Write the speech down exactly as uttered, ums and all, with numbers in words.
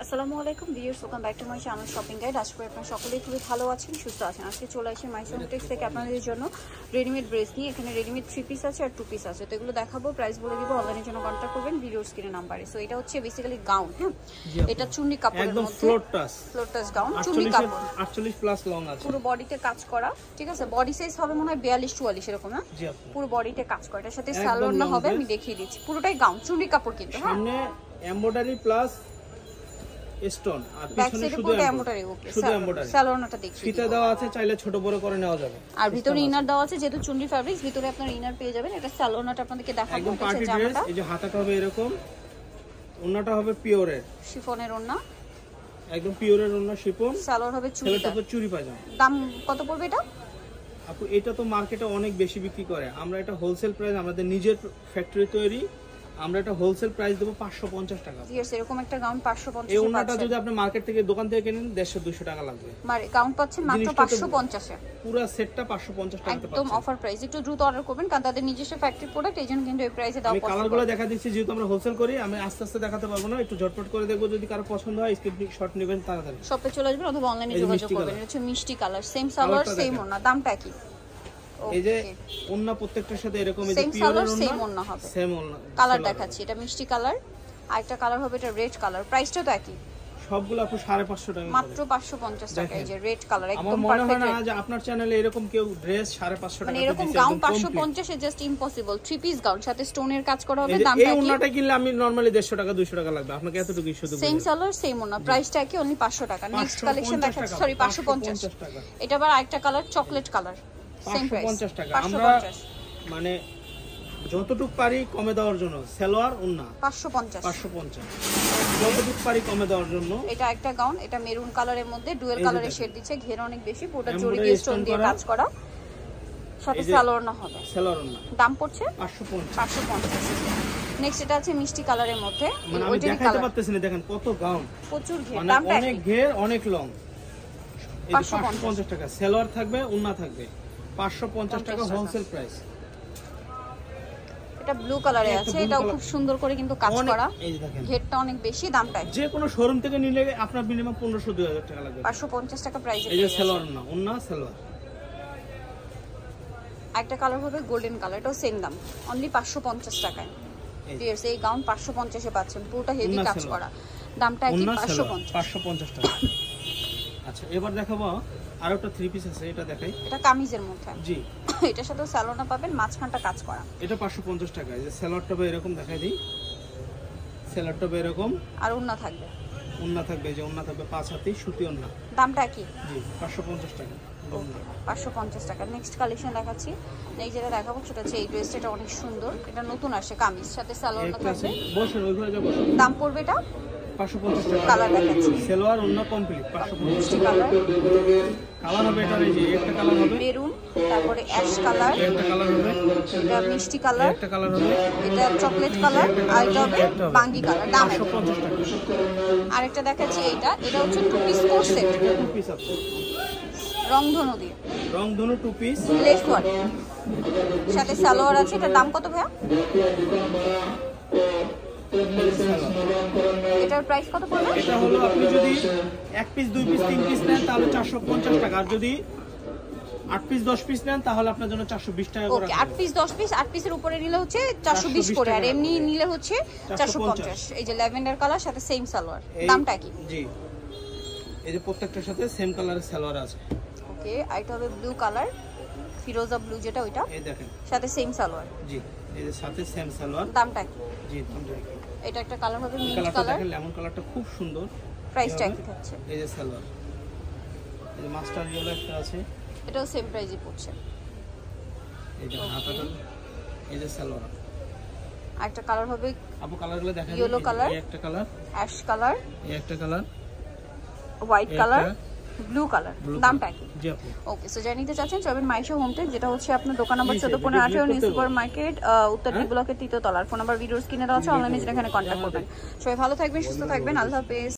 আসসালামু আলাইকুম viewers, welcome back to my channel shopping guide. আশা করি আপনারা সকলেই খুবই ভালো আছেন, সুস্থ আছেন। আজকে চলে আসি মাইশো হোমটেক্স থেকে আপনাদের জন্য রেডিমেড ড্রেস নিয়ে। এখানে রেডিমেড থ্রি পিস আছে আর টু পিস আছে, তো এগুলো দেখাবো, প্রাইস বলে দিব। অনলাইনের জন্য কন্ট্যাক্ট করবেন ভিডিওর স্ক্রিনে নাম্বারে। সো এটা হচ্ছে বেসিক্যালি গাউন, হ্যাঁ এটা চুন্নি কাপড়ের মধ্যে, একদম floor touch floor touch gown, চুন্নি কাপড়, আটচল্লিশ প্লাস লং আছে, পুরো বডিতে কাজ করা, ঠিক আছে। বডি সাইজ হবে মনে হয় বিয়াল্লিশ চুয়াল্লিশ এরকম, হ্যাঁ পুরো বডিতে কাজ করা। এটার সাথে সালোয়ার না হবে, আমি দেখিয়ে দিচ্ছি। পুরোটাই গাউন, চুন্নি কাপড়, কিন্তু সামনে এমব্রয়ডারি প্লাস স্টোন আর পিছনে শুধু এমব্রয়ডারি। ওকে, শুধু এমব্রয়ডারি। সালোয়ারটা দেখি ফিতা দেওয়া আছে, চাইলে ছোট বড় করে নেওয়া যাবে। আর ভিতরে ইনার দেওয়া আছে, যেহেতু চুন্ডি ফ্যাব্রিক্স, ভিতরে আপনারা ইনার পেয়ে যাবেন। এটা সালোয়ারটা আপনাদেরকে দেখাবো। একদম পার্টি ড্রেস। এই যে হাতাটা হবে এরকম, ওন্নাটা হবে পিওরের শিফনের ওন্না, একদম পিওরের ওন্না শিফন। সালোয়ার হবে চুড়ি, এটা হবে চুড়ি পায়জামা। দাম কত পড়বে এটা? আপু এটা তো মার্কেটে অনেক বেশি বিক্রি করে, আমরা এটা হোলসেল প্রাইস, আমাদের নিজের ফ্যাক্টরি তৈরি, আমরা এটা হোলসেল প্রাইস দেব পাঁচশো পঞ্চাশ টাকা। ইয়েস, এরকম একটা গাউন পাঁচশো পঞ্চাশ। এই ওন্নাটা যদি আপনি মার্কেট থেকে দোকান থেকে কিনেন দেড়শো দুইশো টাকা লাগবে, মানে গাউন পাচ্ছেন মাত্র পাঁচশো পঞ্চাশ এ। পুরো সেটটা পাঁচশো পঞ্চাশ টাকাতে পাচ্ছেন, একদম অফার প্রাইস। একটু দ্রুত অর্ডার করবেন, কারণ তাদের নিজস্ব ফ্যাক্টরি প্রোডাক্ট, এইজন্য কিন্তু এই প্রাইসে দাও। আমি কালারগুলো দেখা দিচ্ছি, যেহেতু আমরা হোলসেল করি, আমি আস্তে আস্তে দেখাতে পারবো না, একটু ঝটপট করে দেখবো। যদি কারো পছন্দ হয় স্ক্রিনশট নেবেন, তাড়াতাড়ি শপে চলে আসবেন অথবা অনলাইনে যোগাযোগ করবেন। এটা হচ্ছে মিষ্টি কালার, সেম সালোয়ার সেম ওন্না, দামটা কি? এই যে ওন্না প্রত্যেকটার সাথে এরকম এই যে পিওর সেম ওন্না হবে, সেম ওন্না। কালার দেখাচ্ছি, এটা মিষ্টি কালার, আর একটা কালার হবে এটা রেড কালার। প্রাইসটা তো একই, সবগুলো আপু সাড়ে পাঁচশো টাকা, মাত্র পাঁচশো পঞ্চাশ টাকা। এই যে রেড কালার, একদম পারফেক্ট। আমার মনে হয় না যে আপনার চ্যানেলে এরকম কেউ ড্রেস সাড়ে পাঁচশো টাকা মানে এরকম গাউন পাঁচশো পঞ্চাশ এ just impossible. Three piece gown, সাথে স্টোনের কাজ করা হবে। দামটা কি? এই ওন্নাটা কিনলে আমি নরমালি দেড়শো টাকা দুইশো টাকা লাগবে, আপনাকে এতটুকু শুধু সেম সালোয়ার সেম ওন্না, প্রাইসটা কি? অনলি পাঁচশো টাকা। নেক্সট কালেকশন দেখাচ্ছি, সরি পাঁচশো পঞ্চাশ টাকা। এটা আবার আরেকটা colour, chocolate colour, same price পঞ্চাশ টাকা। আমরা মানে যতটুকু পারি কমে দেওয়ার জন্য, সালোয়ার ওন্না পাঁচশো পঞ্চাশ, পাঁচশো পঞ্চাশ যতটুকু পারি কমে দেওয়ার জন্য। এটা একটা গাউন, এটা মেরুন কালারের মধ্যে ডুয়াল কালারের শেড দিচ্ছে, ঘের অনেক বেশি, পুরোটা জরি দিয়ে স্টোন দিয়ে কাজ করা, সাথে সালোয়ার না হবে, সালোয়ার ওন্না। দাম পড়ছে পাঁচশো পঞ্চাশ, পাঁচশো পঞ্চাশ। নেক্সট এটা আছে মিষ্টি কালারের মধ্যে, মানে আমি দেখাতে পারতেছি না, দেখেন কত গাউন, প্রচুর ঘের, মানে দামটা অনেক ঘের অনেক লং। এই পাঁচশো পঞ্চাশ টাকা সালোয়ার থাকবে, ওন্না থাকবে, পাঁচশো পঞ্চাশ টাকা হোলসেল প্রাইস। এটা ব্লু কালারে আছে, এটাও খুব সুন্দর করে কিন্তু কাজ করা, ঘেরটা অনেক বেশি, দামটা যে কোনো শোরুম থেকে নিলে আপনার মিনিমাম পনেরোশো দুই হাজার টাকা লাগবে। পাঁচশো পঞ্চাশ টাকা প্রাইস। এই যে সালোয়ার না, ওন্না সালোয়ার। একটা কালার হবে গোল্ডেন কালার, এটাও সেম দাম, অনলি পাঁচশো পঞ্চাশ টাকায়। ভিউয়ার্স, এই গাউন পাঁচশো পঞ্চাশ এ পাচ্ছেন, পুরোটা হেভি কাজ করা, দামটা কি? পাঁচশো পঞ্চাশ, পাঁচশো পঞ্চাশ টাকা। আচ্ছা, এবার দেখাবো আরো একটা থ্রি পিস আছে, এটা দেখাই। এটা কামিজের মধ্যে, জি এটার সাথে সালোয়ারটা পাবেন, মাঝখানটা কাজ করা। এটা পাঁচশো পঞ্চাশ টাকা। এই যে সালোয়ারটা হবে এরকম, দেখাই দিই, সালোয়ারটা হবে এরকম, আর ওন্না থাকবে, ওন্না থাকবে, এই যে ওন্না থাকবে পাঁচ হাতি সুতি ওন্না। দামটা কি? জি পাঁচশো পঞ্চাশ টাকা, পাঁচশো পঞ্চাশ টাকা। নেক্সট কালেকশন দেখাচ্ছি, এই যেটা দেখাবো সেটা হচ্ছে এই ড্রেসটা, এটা অনেক সুন্দর, এটা নতুন আসে, কামিজ সাথে সালোয়ারটা থাকবে। বসেন ওইভাবে যা বসেন। দাম পড়বে এটা পাঁচশো পঞ্চাশ টাকা। কালার দেখাচ্ছি, সালোয়ার ওন্না কমপ্লিট, পাঁচশো পঞ্চাশ টাকা। কালার হবে এটা, এই যে একটা কালার হবে মেরুন, তারপরে অ্যাশ কালার, একটা কালার হবে, এটা মিষ্টি কালার, একটা কালার হবে, এটা চকলেট কালার, আর এটা হবে বাঙ্গি কালার। দাম পাঁচশো পঞ্চাশ টাকা। আরেকটা দেখাচ্ছি, এইটা এটা হচ্ছে two piece coat set, two piece আছে, রংধনু দিয়ে, রংধনু টু পিস, লেস ওয়ান, সাথে সালোয়ার আছে। এটার দাম কত ভাইয়া? এটার প্রাইস কত পড়বে? এটা হলো আপনি যদি এক পিস দুই পিস তিন পিস নেন তাহলে চারশো পঞ্চাশ টাকা, আর যদি আট পিস দশ পিস নেন তাহলে আপনার জন্য চারশো বিশ টাকা করে। ওকে, আট পিস দশ পিস, আট পিসের উপরে নিলে হচ্ছে চারশো বিশ করে, আর এমনি নিলে হচ্ছে চারশো পঞ্চাশ। এই যে ল্যাভেন্ডার কালার, সাথে সেম সালোয়ার, দামটা কি? জি এই যে প্রত্যেকটার সাথে সেম কালারের সালোয়ার আছে। ওকে, আর এটা হবে ব্লু কালার, ফিরোজা ব্লু যেটা, ওইটা এই দেখেন, সাথে সেম সালোয়ার। জি এই যে সাথে সেম সালোয়ার, দামটা কি? জি দামটা কি? এটা একটা কালার হবে মিন্ট কালার, দেখেন লেমন কালারটা খুব সুন্দর, প্রাইসটা কি থাকছে? এই যে সালোয়ার, এই যে মাস্টার ইয়েলো একটা আছে, এটাও সেম প্রাইসে পড়ছে। এই যে হাতাটা, এই যে সালোয়ার। আরেকটা কালার হবে, আপু কালারগুলো দেখেন, ইয়েলো কালার, এই একটা কালার, অ্যাশ কালার, এই একটা colour, white colour, blue colour. দামটা কি? জি আপু। ওকে, সো যারা নিতে চাচ্ছেন চলবেন মাইশো হোমটেক, যেটা হচ্ছে আপনার দোকান নম্বর চোদ্দ পনেরো আঠারো নিউ সুপার মার্কেট, উত্তর ডি ব্লকের তৃতীয় তলার। ফোন নাম্বার ভিডিওস কিনে দেওয়া আছে, অনলাইনে এখানে কন্ট্যাক্ট করবেন। সবাই ভালো থাকবেন, সুস্থ থাকবেন, আল্লাহ হাফেজ।